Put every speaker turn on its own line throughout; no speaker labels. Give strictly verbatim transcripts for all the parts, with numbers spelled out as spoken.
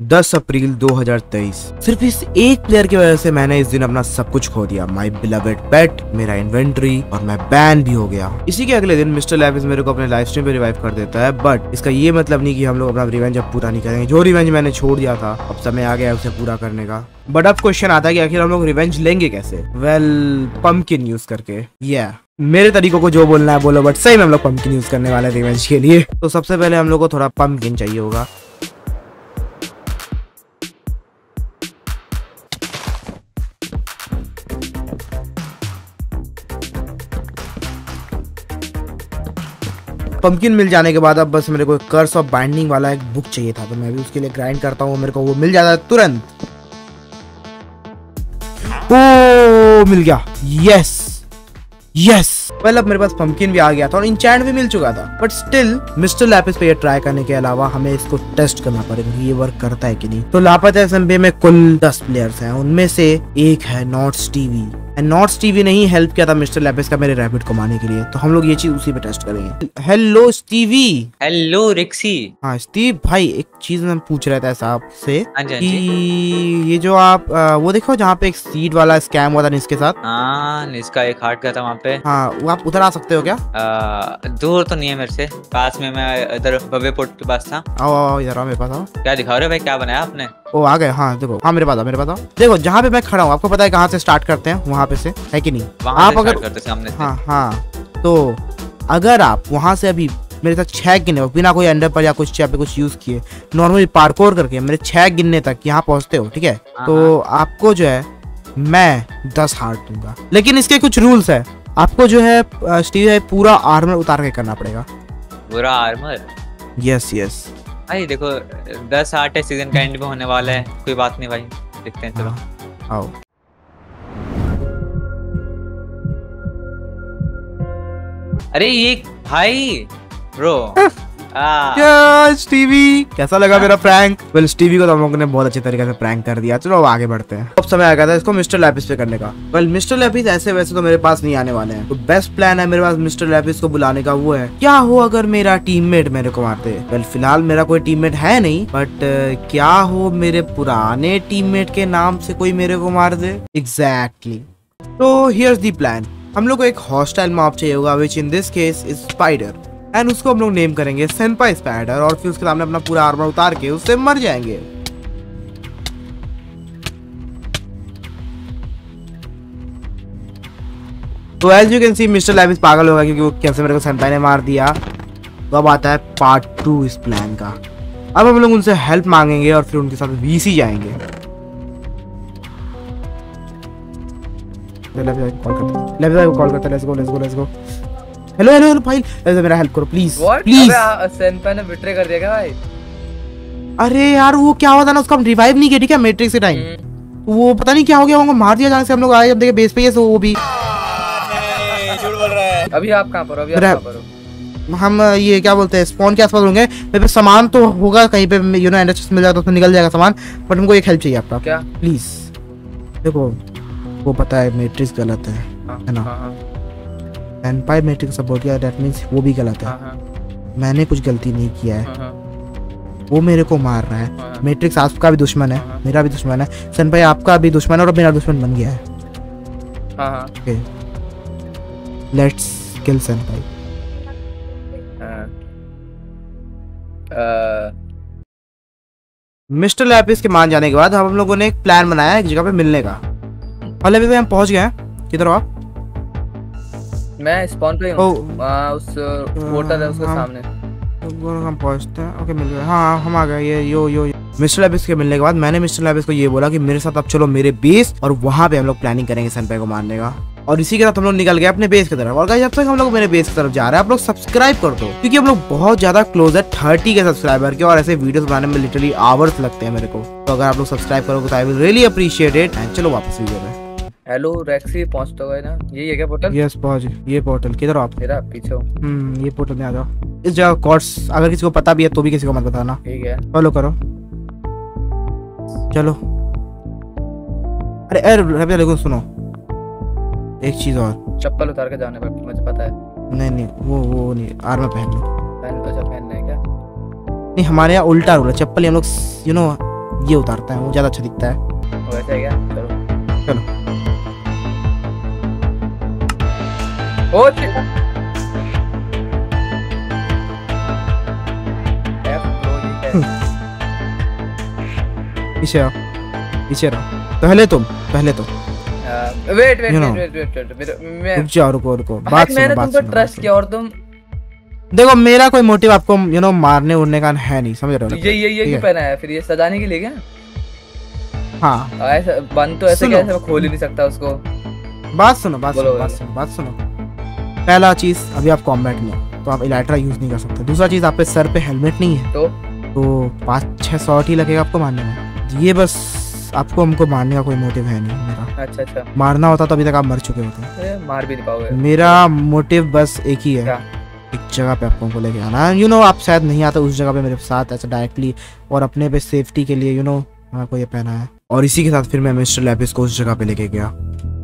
दस अप्रैल दो हज़ार तेईस। सिर्फ इस एक प्लेयर की वजह से मैंने इस दिन अपना सब कुछ खो दिया, माय बिलवेड पेट, मेरा इन्वेंटरी, और मैं बैन भी हो गया। इसी के अगले दिन मिस्टर लैविस मेरे को अपने लाइव स्ट्रीम पे रिवाइव कर देता है, बट इसका ये मतलब नहीं कि हम लोग अपना रिवेंज अब पूरा नहीं करेंगे। जो रिवेंज मैंने छोड़ दिया था अब समय आ गया उसे पूरा करने का। बट अब क्वेश्चन आता है कि आखिर हम लोग रिवेंज लेंगे कैसे? वेल, पंपकिन यूज करके। या yeah. मेरे तरीकों को जो बोलना है बोलो, बट सही में हम लोग पंपकिन यूज करने वाले हैं रिवेंज के लिए। तो सबसे पहले हम लोग को थोड़ा पंपकिन चाहिए होगा। पंपकिन मिल जाने के बाद अब बस मेरे को कर्स ऑफ बाइंडिंग वाला एक बुक चाहिए था, तो मैं भी उसके लिए ग्राइंड करता हूँ। मेरे को वो मिल जाता है तुरंत। ओ, मिल गया। यस यस वेल, अब मेरे पास पंपकिन भी आ गया था और इंचैंट भी मिल चुका था, बट स्टिल मिस्टर लैपिस पे ये ट्राई करने के अलावा हमें इसको टेस्ट करना पड़ेगा कि ये वर्क करता है कि नहीं। तो लापता एसएमबी में कुल दस प्लेयर्स हैं, उनमें से एक है नॉट स्टीवी। नॉट स्टीवी ने ही हेल्प किया था मिस्टर लैपिस का मेरे रैबिट को मारने के लिए, तो हम लोग ये चीज उसी पे टेस्ट करेंगे। Hello Stevie.
Hello Rixi.
हाँ स्टीव भाई, एक चीज मैं पूछ रहा था साहब से
हाँ जी, हाँ
कि
जी।
ये जो आप आ, वो देखो जहाँ पे एक सीड वाला स्कैम हुआ था इसके साथ।
हाँ, इसका एक हार्ट गया था वहाँ पे।
हाँ, वो आप उधर आ सकते हो क्या?
आ, दूर तो नहीं है मेरे से, पास में। मैं इधर भव्य पोर्ट के पास था।
आओ आओ इधर आओ, मेरे पास आओ।
क्या दिखा रहे हो भाई, क्या बनाया आपने?
ओ आ गए। हाँ देखो, हाँ मेरे पास आओ, मेरे पास आओ। देखो जहाँ पे मैं खड़ा हूँ, आपको पता है कहाँ से स्टार्ट करते हैं? वहाँ पे से, है कि नहीं?
आप अगर करते सामने से।
हाँ हाँ, तो अगर आप वहाँ से अभी मेरे साथ छह गिनने बिना कोई अंडर पर या कुछ पे कुछ यूज किए नॉर्मली पार्कोर करके मेरे छह गिनने तक यहाँ पहुँचते हो, ठीक है? तो आपको जो है मैं दस हार्ट दूंगा, लेकिन इसके कुछ रूल्स है। आपको जो है स्टीव है पूरा आर्मर उतार के करना पड़ेगा।
पूरा आर्मर?
यस यस
भाई देखो, दस आठ है, सीजन का एंड में होने वाला है, कोई बात नहीं भाई, देखते हैं। चलो
आओ।
अरे ये भाई ब्रो
क्या स्टीवी, कैसा लगा मेरा प्रैंक? वेल स्टीवी को तो हम लोगों ने बहुत अच्छे तरीके से प्रैंक कर दिया। चलो अब आगे बढ़ते हैं। अब समय आ गया था इसको मिस्टर लैपिस पे करने का। वेल मिस्टर लैपिस ऐसे वैसे तो मेरे पास नहीं आने वाले हैं, तो बेस्ट प्लान है मेरे पास मिस्टर लैपिस को बुलाने का, वो है क्या हो अगर मेरा टीममेट मेरे को मारते। वेल फिलहाल मेरा कोई टीममेट है नहीं, बट क्या हो मेरे पुराने टीममेट के नाम से कोई मेरे को मार दे। एग्जैक्टली। तो हियर्स द प्लान। हम लोग को एक हॉस्टाइल मॉब चाहिए होगा, which in this case is spider, and उसको हम लोग नेम करेंगे सेनपाई स्पाइडर, और फिर उसके सामने अपना पूरा आर्मर उतार के उससे मर जाएंगे। तो as you can see mister Lapis पागल होगा क्योंकि वो कैसे मेरे को सेनपाई ने मार दिया। तो अब आता है पार्ट टू इस प्लान का। अब हम लोग उनसे हेल्प मांगेंगे और फिर उनके साथ वीसी जाएंगे। कॉल करते let's go let's go let's go. Hello hello hello भाई, मेरा हेल्प करो प्लीज प्लीज।
सेनपाई ने बिट्रे कर दिया क्या भाई?
अरे यार वो क्या हुआ था ना, उसका हम रिवाइव नहीं किया, ठीक है? मैट्रिक्स के टाइम वो पता नहीं क्या हो गया, उनको मार दिया जाने से। हम लोग आए जब देखे बेस पे ही है, तो वो भी
झूठ बोल रहा है। अभी आप कहां पर हो? अभी आप कहां पर हो?
हम ये क्या बोलते हैं, स्पॉन के आसपास होंगे। मेरे पे सामान तो होगा कहीं पे, यू नो एंडर मिल जाएगा तो उसमें निकल जाएगा सामान, बट हमको एक हेल्प चाहिए आपका। क्या? प्लीज देखो, वो पता है मैट्रिक्स गलत है, है ना? सेनपाई मैट्रिक्स सपोर्ट किया, दैट मींस वो भी गलत है। मैंने कुछ गलती नहीं किया है, वो मेरे को मार रहा है। मैट्रिक्स आपका भी दुश्मन है, मेरा भी दुश्मन है। सेनपाई आपका भी दुश्मन है और मेरा दुश्मन बन गया है। Okay let's kill Senpai. Mister Lapis के मान जाने के बाद हम लोगों ने एक प्लान बनाया एक जगह पे मिलने का। और अभी हम पहुंच गए हैं। किधर हो आप?
मैं स्पॉन पे हूं, उस पोर्टल है उसके सामने।
हम पहुंचते हैं। ओके मिल गए। हाँ हम आ गए। ये यो यो मिस्टर लैपिस के मिलने के बाद मैंने मिस्टर लैपिस को ये बोला कि मेरे साथ अब चलो मेरे बेस, और वहां पे हम लोग प्लानिंग करेंगे सेनपाई को मारने का। और इसी के साथ हम लोग निकल गए अपने बेस की तरफ। और जब तक हम लोग मेरे बेस की तरफ जा रहे हैं, आप लोग सब्सक्राइब कर दो, क्योंकि हम लोग बहुत ज्यादा क्लोज है थर्टी के सब्सक्राइबर के, और ऐसे वीडियोस बनाने में लिटरली आवर्स लगते हैं मेरे को। तो अगर आप लोग सब्सक्राइब करोगे तो I will really appreciate it. And चलो वापस वीडियो में।
हेलो रेक्सी, पहुंच तो गए ना? यही है क्या पोर्टल?
यस पहुंच। ये पोर्टल किधर आप?
मेरा पीछे।
हम्म ये पोर्टल में आ जाओ। इस जगह कोर्स अगर किसी को पता भी है तो भी किसी को मत बताना,
ठीक है?
फॉलो करो। चलो। अरे अरे रवि देखो सुनो, एक चीज और।
चप्पल उतार के जाने पर मुझे पता है।
नहीं नहीं वो वो नहीं, आर्मर पहन लो।
पहन लो। अच्छा पहनना है क्या?
नहीं हमारे यहाँ उल्टा रूल है, चप्पल हम लोग यू नो ये उतारता है, वो ज्यादा अच्छा दिखता है।
वैसे क्या? चलो
चलो
ओ शिट एफ ब्रो ये क्या?
पीछे आओ, पीछे रहो। पहले तुम पहले तुम
wait wait wait wait wait मैं
रुक जाओ, रुको रुको, बात सुनो,
मैंने
बात
तुम पर
सुनो,
ट्रस्ट किया और तुम
देखो मेरा कोई मोटिव आपको यू नो मारने उड़ने का है नहीं, समझ रहे हो?
ये ये ये क्यों पहना है फिर? ये सजाने के लिए क्या?
हाँ
ऐसा बंद तो ऐसे कैसे, मैं खोल ही नहीं सकता उसको।
बात सुनो, बात
बोलो,
सुनो, बात
बोलो।
सुनो, बात सुनो। पहला चीज, अभी आप कॉम्बैट में हो तो आप इलाइट्रा यूज नहीं कर सकते। दूसरा चीज, आप पे सर पे हेलमेट नहीं है
तो
तो पाँच छह शॉट ही लगेगा आपको मारने में। ये बस आपको हमको मारने का कोई मोटिव है नहीं मेरा।
अच्छा अच्छा
मारना होता तो अभी तक आप मर चुके होते।
अरे, मार भी नहीं पाओगे।
मेरा मोटिव बस एक ही है,
क्या?
एक जगह पे आपको लेके आना। यू नो आप शायद नहीं आते उस जगह पे मेरे साथ ऐसा डायरेक्टली, और अपने पे सेफ्टी के लिए यू नो आपको ये पहना है। और इसी के साथ फिर मैं मिस्टर लैपिस को उस जगह पे लेके गया।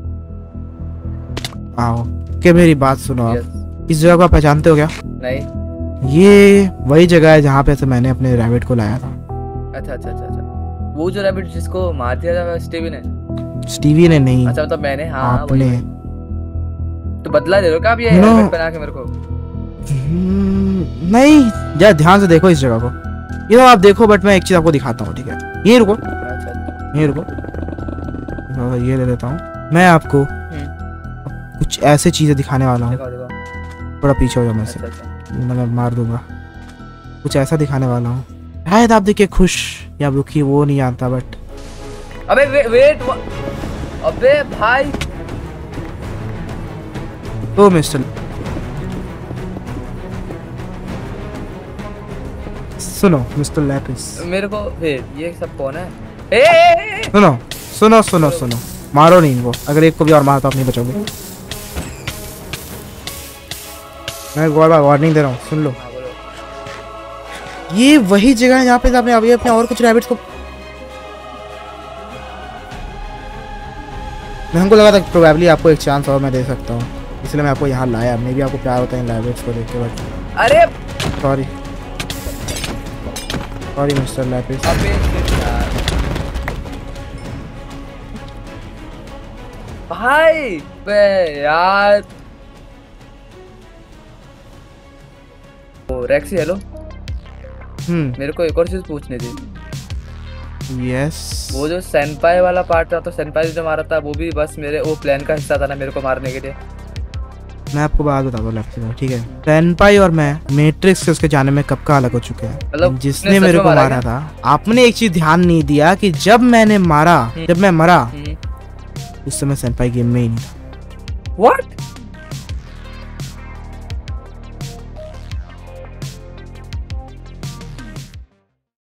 आओ के मेरी बात सुनो आप।
Yes.
इस जगह को आप पहचानते हो क्या?
नहीं।
ये वही जगह है जहाँ पे से मैंने अपने रैबिट को लाया था।
अच्छा अच्छा अच्छा अच्छा वो जो रैबिट जिसको मार दिया था स्टीवी ने?
स्टीवी ने नहीं,
अच्छा मतलब मैंने। हाँ
आपने।
वही। तो बदला ले लो क्या आप ये
No.
हेलमेट पहना के मेरे को?
हम्म, नहीं, जरा ध्यान से देखो इस जगह को। ये तो आप देखो, बट मैं एक चीज आपको दिखाता हूँ, ठीक है? ये रुको,
अच्छा
ये रुको, ये ले लेता हूँ। मैं आपको कुछ ऐसे चीजें दिखाने वाला हूँ।
दिखाओ दिखाओ।
थोड़ा पीछे हो जाओ मेरे से,
अच्छा अच्छा
मैं मार दूंगा। कुछ ऐसा दिखाने वाला हूँ, शायद आप देखिए खुश या दुखी, वो नहीं जानता, बट
अबे वे, वेट अबे भाई
तो मिस्टर सुनो मिस्टर लैपिस,
मेरे को वेट ये सब कौन है? ए, ए, ए, ए,
सुनो सुनो सुनो सुनो, मारो नहीं इनको, अगर एक को भी और मारा तो आप नहीं बचोगे। मैं बार बार वार्निंग दे रहा हूँ, सुन लो।
हाँ, बोलो।
ये वही जगह है जहाँ पे आपने अभी अपने और कुछ रैबिट्स को, मैं हमको लगा था प्रोबेबली आपको एक चांस और मैं दे सकता हूँ, इसलिए मैं आपको यहाँ लाया। मे भी आपको प्यार होता है इन रैबिट्स को देख के, बट
अरे
सॉरी सॉरी मिस्टर लैपिस।
अबे shit यार भाई बे यार। ओ रेक्सी हेलो,
हम्म
मेरे को एक और चीज पूछनी थी।
यस,
वो जो सेनपाई वाला पार्ट था, तो सेनपाई जो मारा था वो भी बस मेरे वो प्लान का हिस्सा था ना मेरे को मारने के लिए?
मैं आपको बात बता दूं लैपिस, ठीक है? सेनपाई और मैं मैट्रिक्स से उसके जाने में कब का अलग हो चुके हैं।
मतलब
जिसने
उसने सच
मेरे
में
को
मारा
मारा था, आपने एक चीज ध्यान नहीं दिया कि जब मैंने मारा, जब मैं मरा
हम्म।
उस समय सेनपाई गेम में ही नहीं था।
What?